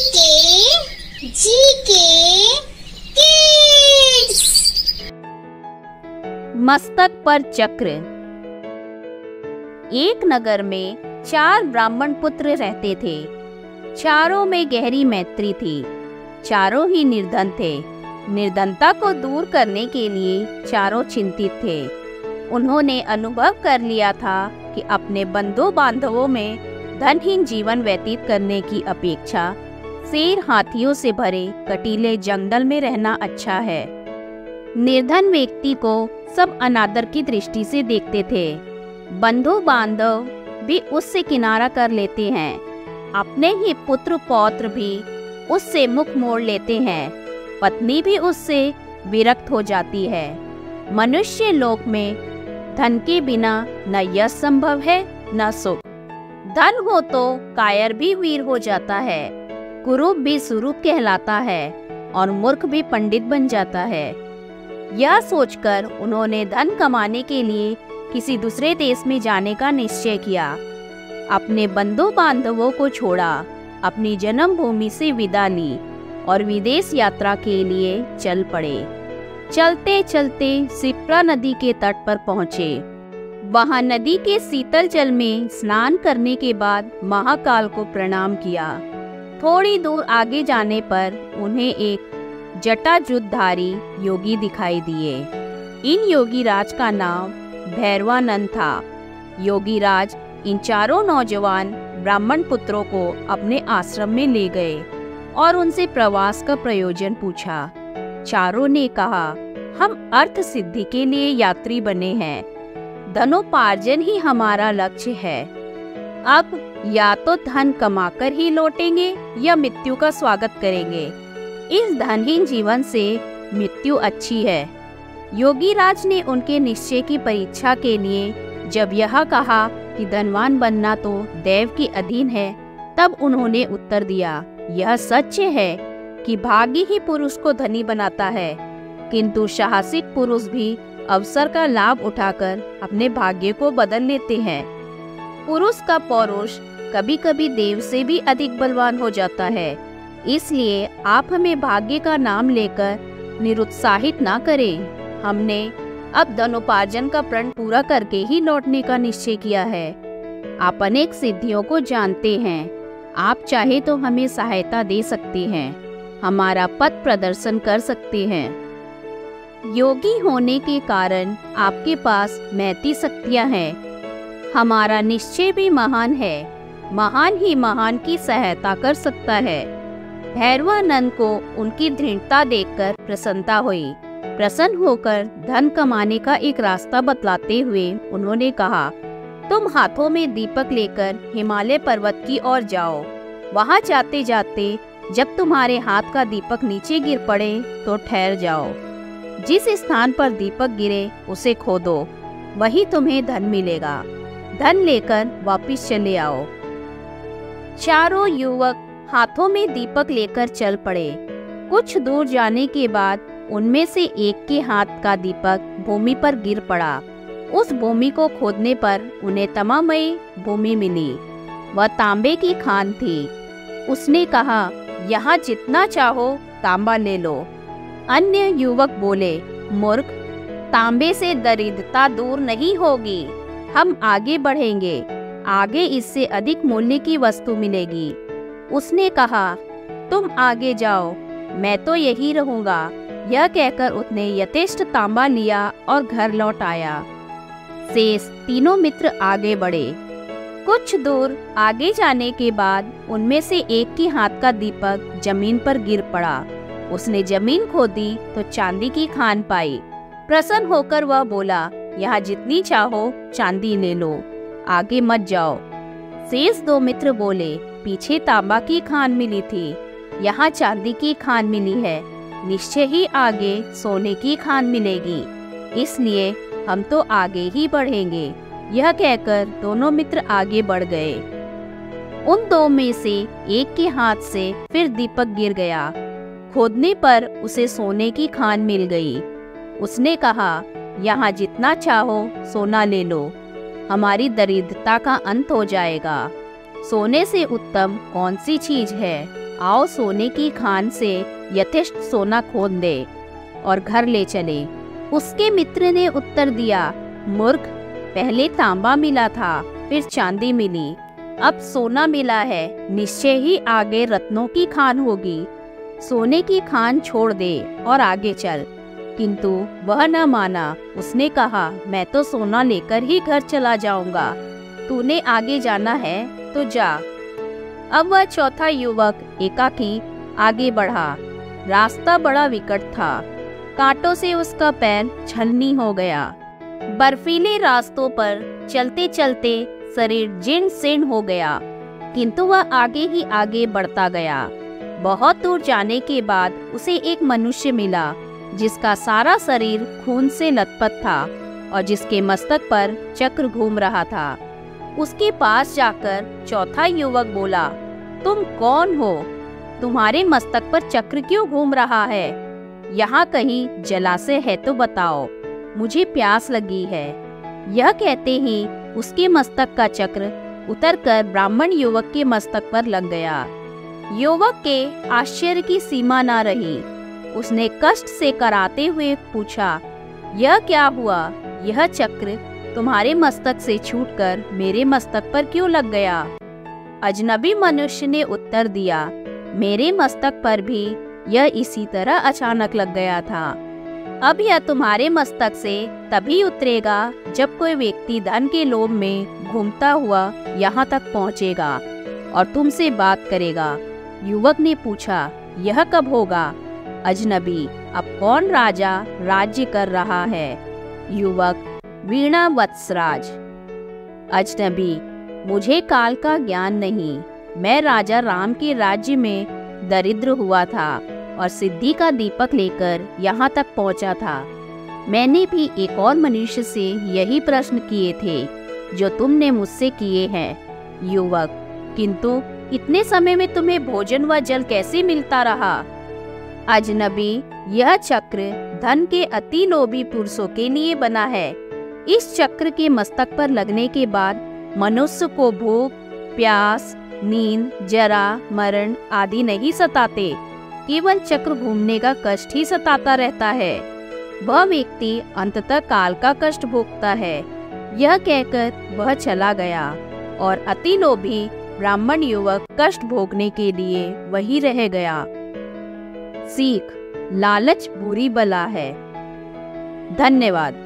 GK kids. मस्तक पर चक्र। एक नगर में 4 ब्राह्मण पुत्र रहते थे। चारों में गहरी मैत्री थी। चारों ही निर्धन थे। निर्धनता को दूर करने के लिए चारों चिंतित थे। उन्होंने अनुभव कर लिया था कि अपने बंधु बांधवों में धनहीन जीवन व्यतीत करने की अपेक्षा शेर हाथियों से भरे कटीले जंगल में रहना अच्छा है। निर्धन व्यक्ति को सब अनादर की दृष्टि से देखते थे। बंधु बांधव भी उससे किनारा कर लेते हैं। अपने ही पुत्र पौत्र भी उससे मुख मोड़ लेते हैं। पत्नी भी उससे विरक्त हो जाती है। मनुष्य लोक में धन के बिना न यश संभव है न सुख। धन हो तो कायर भी वीर हो जाता है, कुरूप भी सुरूप कहलाता है और मूर्ख भी पंडित बन जाता है। यह सोचकर उन्होंने धन कमाने के लिए किसी दूसरे देश में जाने का निश्चय किया। अपने बंधु बांधवों को छोड़ा, अपनी जन्मभूमि से विदा ली और विदेश यात्रा के लिए चल पड़े। चलते चलते सिप्रा नदी के तट पर पहुँचे। वहां नदी के शीतल जल में स्नान करने के बाद महाकाल को प्रणाम किया। थोड़ी दूर आगे जाने पर उन्हें एक जटाजुधारी योगी दिखाई दिए। इन योगी राज का नाम भैरवानंद था। योगी राज इन चारों नौजवान ब्राह्मण पुत्रों को अपने आश्रम में ले गए और उनसे प्रवास का प्रयोजन पूछा। चारों ने कहा, हम अर्थ सिद्धि के लिए यात्री बने हैं। धनोपार्जन ही हमारा लक्ष्य है। अब या तो धन कमाकर ही लौटेंगे या मृत्यु का स्वागत करेंगे। इस धनहीन जीवन से मृत्यु अच्छी है। योगी राज ने उनके निश्चय की परीक्षा के लिए जब यह कहा कि धनवान बनना तो दैव के अधीन है, तब उन्होंने उत्तर दिया, यह सच है कि भाग्य ही पुरुष को धनी बनाता है, किंतु साहसिक पुरुष भी अवसर का लाभ उठाकर अपने भाग्य को बदल लेते हैं। पुरुष का पौरुष कभी कभी देव से भी अधिक बलवान हो जाता है। इसलिए आप हमें भाग्य का नाम लेकर निरुत्साहित ना करें। हमने अब धनोपार्जन का प्रण पूरा करके ही लौटने का निश्चय किया है। आप अनेक सिद्धियों को जानते हैं। आप चाहे तो हमें सहायता दे सकते हैं, हमारा पथ प्रदर्शन कर सकते हैं। योगी होने के कारण आपके पास महती शक्तियां हैं। हमारा निश्चय भी महान है। महान ही महान की सहायता कर सकता है। भैरवानंद को उनकी दृढ़ता देखकर प्रसन्नता हुई। प्रसन्न होकर धन कमाने का एक रास्ता बतलाते हुए उन्होंने कहा, तुम हाथों में दीपक लेकर हिमालय पर्वत की ओर जाओ। वहां जाते जाते जब तुम्हारे हाथ का दीपक नीचे गिर पड़े तो ठहर जाओ। जिस स्थान पर दीपक गिरे उसे खोदो, वही तुम्हें धन मिलेगा। धन लेकर वापस चले आओ। चारों युवक हाथों में दीपक लेकर चल पड़े। कुछ दूर जाने के बाद उनमें से एक के हाथ का दीपक भूमि पर गिर पड़ा। उस भूमि को खोदने पर उन्हें तमामयी भूमि मिली। वह तांबे की खान थी। उसने कहा, यहाँ जितना चाहो तांबा ले लो। अन्य युवक बोले, मूर्ख, तांबे से दरिद्रता दूर नहीं होगी। हम आगे बढ़ेंगे, आगे इससे अधिक मूल्य की वस्तु मिलेगी। उसने कहा, तुम आगे जाओ, मैं तो यही रहूंगा। यह कहकर उसने यथेष्ट तांबा लिया और घर लौट आया। शेष तीनों मित्र आगे बढ़े। कुछ दूर आगे जाने के बाद उनमें से एक के हाथ का दीपक जमीन पर गिर पड़ा। उसने जमीन खोदी तो चांदी की खान पाई। प्रसन्न होकर वह बोला, यहाँ जितनी चाहो चांदी ले लो, आगे मत जाओ। शेष 2 मित्र बोले, पीछे तांबा की खान मिली थी, यहाँ चांदी की खान मिली है, निश्चय ही आगे सोने की खान मिलेगी, इसलिए हम तो आगे ही बढ़ेंगे। यह कहकर दोनों मित्र आगे बढ़ गए। उन 2 में से एक के हाथ से फिर दीपक गिर गया। खोदने पर उसे सोने की खान मिल गई। उसने कहा, यहाँ जितना चाहो सोना ले लो, हमारी दरिद्रता का अंत हो जाएगा। सोने से उत्तम कौन सी चीज है। आओ सोने की खान से यथेष्ट सोना खोद दे और घर ले चले। उसके मित्र ने उत्तर दिया, मूर्ख, पहले तांबा मिला था, फिर चांदी मिली, अब सोना मिला है, निश्चय ही आगे रत्नों की खान होगी। सोने की खान छोड़ दे और आगे चल। किंतु वह न माना। उसने कहा, मैं तो सोना लेकर ही घर चला जाऊंगा, तूने आगे जाना है तो जा। अब वह चौथा युवक एकाकी आगे बढ़ा। रास्ता बड़ा विकट था, कांटों से उसका पैर छलनी हो गया। बर्फीले रास्तों पर चलते चलते शरीर जीर्ण शीर्ण हो गया, किंतु वह आगे ही आगे बढ़ता गया। बहुत दूर जाने के बाद उसे एक मनुष्य मिला, जिसका सारा शरीर खून से लथपथ था और जिसके मस्तक पर चक्र घूम रहा था। उसके पास जाकर चौथा युवक बोला, तुम कौन हो? तुम्हारे मस्तक पर चक्र क्यों घूम रहा है? यहाँ कहीं जलाशय है तो बताओ, मुझे प्यास लगी है। यह कहते ही उसके मस्तक का चक्र उतरकर ब्राह्मण युवक के मस्तक पर लग गया। युवक के आश्चर्य की सीमा न रही। उसने कष्ट से कराते हुए पूछा, यह क्या हुआ? यह चक्र तुम्हारे मस्तक से छूटकर मेरे मस्तक पर क्यों लग गया? अजनबी मनुष्य ने उत्तर दिया, मेरे मस्तक पर भी यह इसी तरह अचानक लग गया था। अब यह तुम्हारे मस्तक से तभी उतरेगा जब कोई व्यक्ति धन के लोभ में घूमता हुआ यहाँ तक पहुँचेगा और तुमसे बात करेगा। युवक ने पूछा, यह कब होगा? अजनबी, अब कौन राजा राज्य कर रहा है? युवक, वीणा वत्सराज। अजनबी, मुझे काल का ज्ञान नहीं। मैं राजा राम के राज्य में दरिद्र हुआ था और सिद्धि का दीपक लेकर यहाँ तक पहुँचा था। मैंने भी एक और मनुष्य से यही प्रश्न किए थे जो तुमने मुझसे किए हैं। युवक, किंतु इतने समय में तुम्हें भोजन व जल कैसे मिलता रहा? अजनबी, यह चक्र धन के अति लोभी पुरुषों के लिए बना है। इस चक्र के मस्तक पर लगने के बाद मनुष्य को भूख, प्यास, नींद, जरा, मरण आदि नहीं सताते, केवल चक्र घूमने का कष्ट ही सताता रहता है। वह व्यक्ति अंततः काल का कष्ट भोगता है। यह कहकर वह चला गया और अति लोभी ब्राह्मण युवक कष्ट भोगने के लिए वही रह गया। सीख, लालच बुरी बला है। धन्यवाद।